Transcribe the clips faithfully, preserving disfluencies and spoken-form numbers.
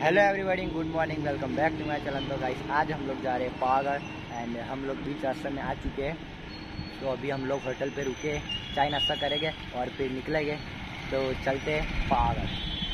Hello everybody, good morning, welcome back to my channel. तो guys आज हम लोग जा रहे हैं पावागढ़ एंड हम लोग बीच रास्ते में आ चुके हैं। तो अभी हम लोग होटल पे रुके, चाय नाश्ता करेंगे और फिर निकलेंगे। तो चलते हैं पावागढ़।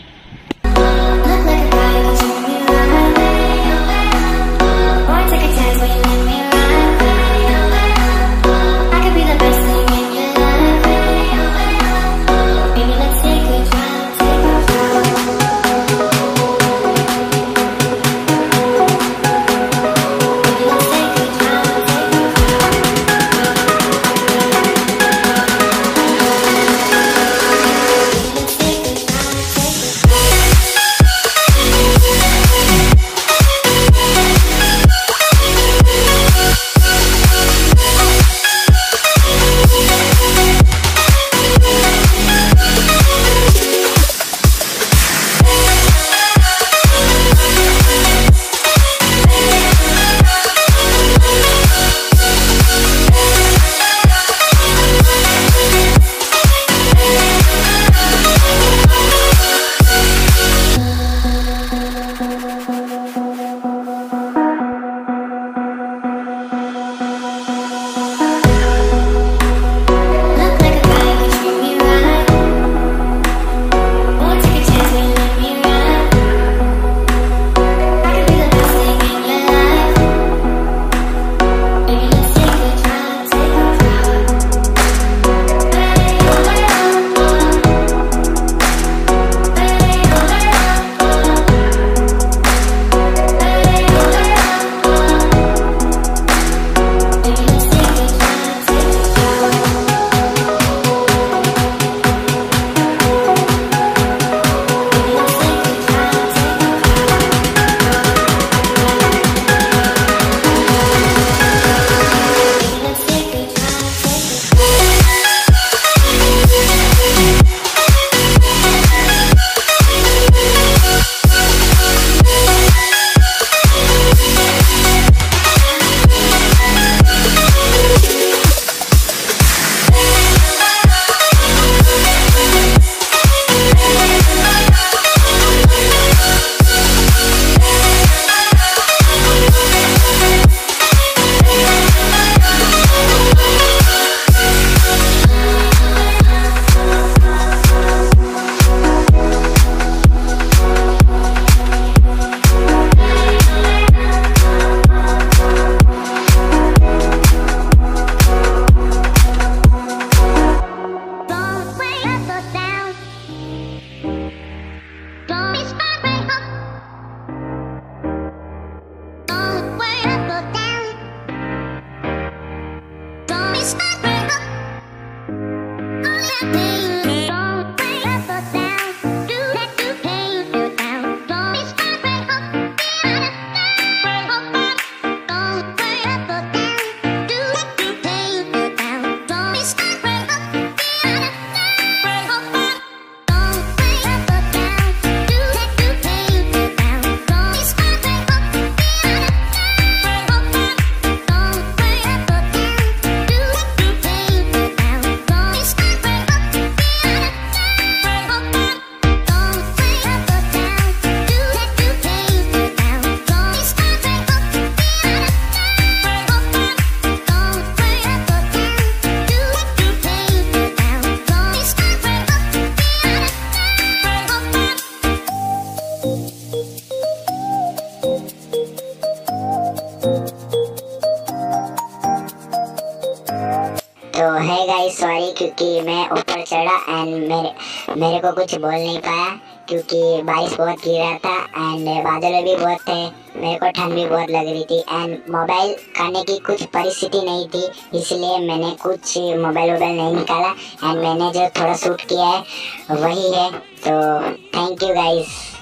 तो है गाइस, सॉरी क्योंकि मैं ऊपर चढ़ा एंड मेरे मेरे को कुछ बोल नहीं पाया क्योंकि बारिश बहुत गिर रहा था एंड बादल भी बहुत थे। मेरे को ठंड भी बहुत लग रही थी एंड मोबाइल करने की कुछ परिस्थिति नहीं थी, इसलिए मैंने कुछ मोबाइल वोबाइल नहीं निकाला एंड मैंने जो थोड़ा शूट किया है वही है। तो थैंक यू गाइस।